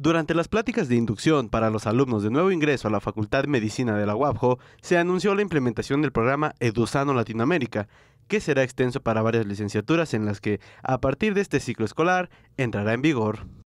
Durante las pláticas de inducción para los alumnos de nuevo ingreso a la Facultad de Medicina de la UABJO, se anunció la implementación del programa EduSano Latinoamérica, que será extenso para varias licenciaturas en las que, a partir de este ciclo escolar, entrará en vigor.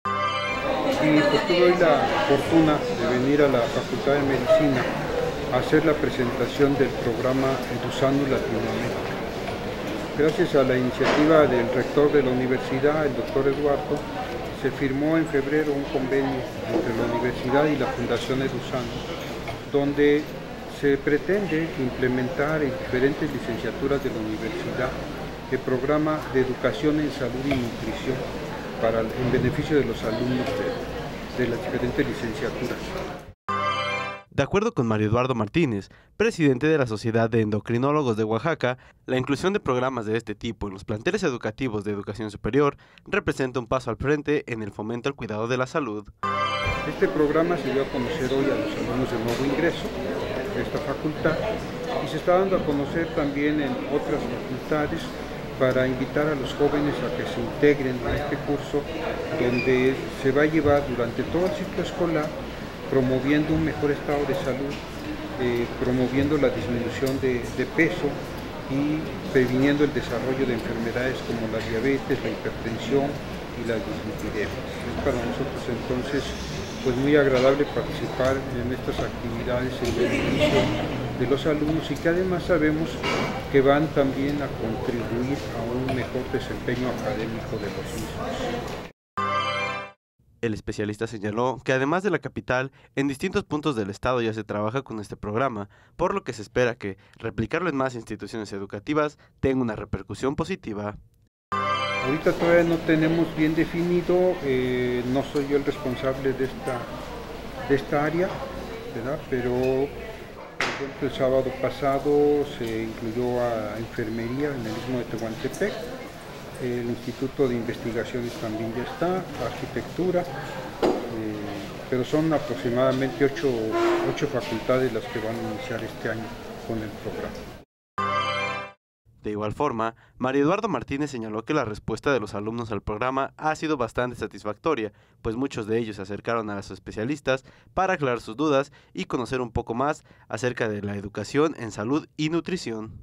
Sí, pues tuve hoy la fortuna de venir a la Facultad de Medicina a hacer la presentación del programa EduSano Latinoamérica. Gracias a la iniciativa del rector de la universidad, el doctor Eduardo, se firmó en febrero un convenio entre la universidad y la Fundación EduSano, donde se pretende implementar en diferentes licenciaturas de la universidad el programa de educación en salud y nutrición en beneficio de los alumnos de las diferentes licenciaturas. De acuerdo con Mario Eduardo Martínez, presidente de la Sociedad de Endocrinólogos de Oaxaca, la inclusión de programas de este tipo en los planteles educativos de educación superior representa un paso al frente en el fomento al cuidado de la salud. Este programa se dio a conocer hoy a los alumnos de nuevo ingreso de esta facultad y se está dando a conocer también en otras facultades para invitar a los jóvenes a que se integren a este curso, donde se va a llevar durante todo el ciclo escolar promoviendo un mejor estado de salud, promoviendo la disminución de peso y previniendo el desarrollo de enfermedades como la diabetes, la hipertensión y las dislipidemias. Es para nosotros entonces pues muy agradable participar en estas actividades en beneficio de los alumnos y que además sabemos que van también a contribuir a un mejor desempeño académico de los mismos. El especialista señaló que además de la capital, en distintos puntos del estado ya se trabaja con este programa, por lo que se espera que replicarlo en más instituciones educativas tenga una repercusión positiva. Ahorita todavía no tenemos bien definido, no soy yo el responsable de esta área, ¿verdad? Pero por ejemplo, el sábado pasado se incluyó a enfermería en el Istmo de Tehuantepec. El Instituto de Investigaciones también ya está, arquitectura, pero son aproximadamente 8 facultades las que van a iniciar este año con el programa. De igual forma, Mario Eduardo Martínez señaló que la respuesta de los alumnos al programa ha sido bastante satisfactoria, pues muchos de ellos se acercaron a los especialistas para aclarar sus dudas y conocer un poco más acerca de la educación en salud y nutrición.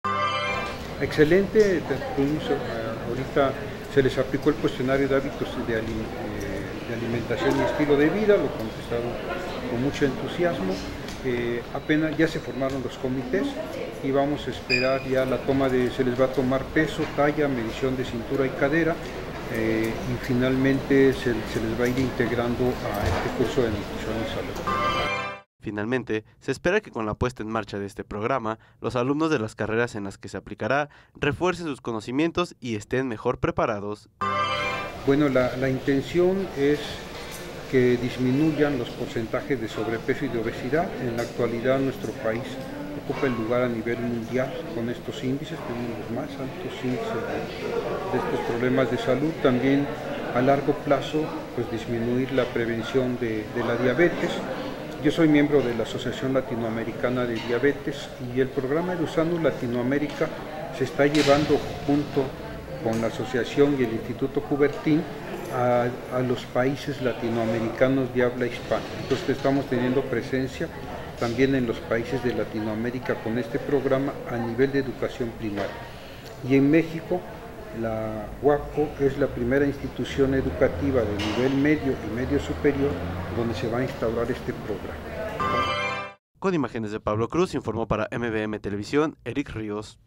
Excelente, ahorita se les aplicó el cuestionario de hábitos de alimentación y estilo de vida, lo contestaron con mucho entusiasmo. Apenas ya se formaron los comités y vamos a esperar ya se les va a tomar peso, talla, medición de cintura y cadera y finalmente se les va a ir integrando a este curso de nutrición y salud. Finalmente, se espera que con la puesta en marcha de este programa, los alumnos de las carreras en las que se aplicará refuercen sus conocimientos y estén mejor preparados. Bueno, la intención es que disminuyan los porcentajes de sobrepeso y de obesidad. En la actualidad nuestro país ocupa el lugar a nivel mundial con estos índices, tenemos los más altos índices de estos problemas de salud. También a largo plazo, pues disminuir la prevención de la diabetes. Yo soy miembro de la Asociación Latinoamericana de Diabetes y el programa EduSano Latinoamérica se está llevando junto con la asociación y el Instituto Coubertin a los países latinoamericanos de habla hispana. Entonces estamos teniendo presencia también en los países de Latinoamérica con este programa a nivel de educación primaria. Y en México, la UABJO es la primera institución educativa de nivel medio y medio superior donde se va a instaurar este programa. Con imágenes de Pablo Cruz, informó para MBM Televisión, Eric Ríos.